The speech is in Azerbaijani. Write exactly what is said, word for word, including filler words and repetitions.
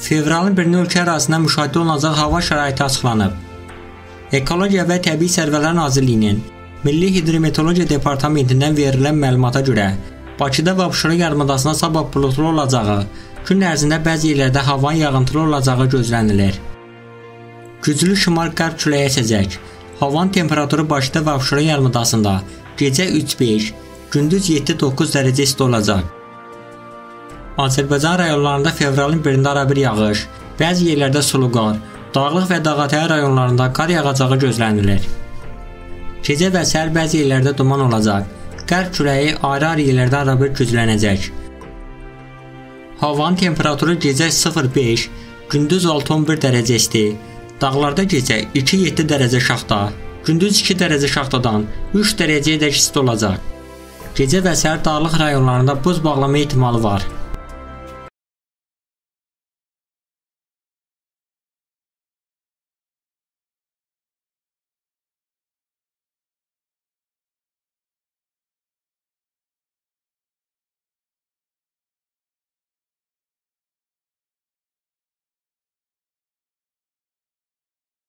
Fevralın birinə ölkə ərazisində müşahidə olunacaq hava şəraiti açıqlanıb. Ekologiya və Təbii Sərvətlər Nazirliyinin Milli Hidrometeorologiya Departamentindən verilən məlumata görə Bakıda və Abşeron yarımadasında sabah buludlu olacağı, gün ərzində bəzi yerlərdə havanın yağıntılı olacağı gözlənilir. Güclü şimal-qərb küləyi əsəcək. Havanın temperaturu Bakıda və Abşeron yarımadasında gecə üç beş, gündüz yeddi doqquz dərəcə isti olacaq. Azərbaycan rayonlarında fevralın birində arabir yağış, bəzi yerlərdə sulu qar, dağlıq və dağətəyi rayonlarında qar yağacağı gözlənilir. Gecə və səhər bəzi yerlərdə duman olacaq, qərb küləyi ayrı-ayrı yerlərdə arabir güclənəcək. Havanın temperaturu gecə sıfır beş, gündüz altı on bir dərəcə isti, dağlarda gecə iki yeddi dərəcə şaxta, gündüz iki dərəcə şaxtadan üç dərəcəyə dək isti olacaq. Gecə və səhər dağlıq rayonlarında buz bağlama ehtimalı var.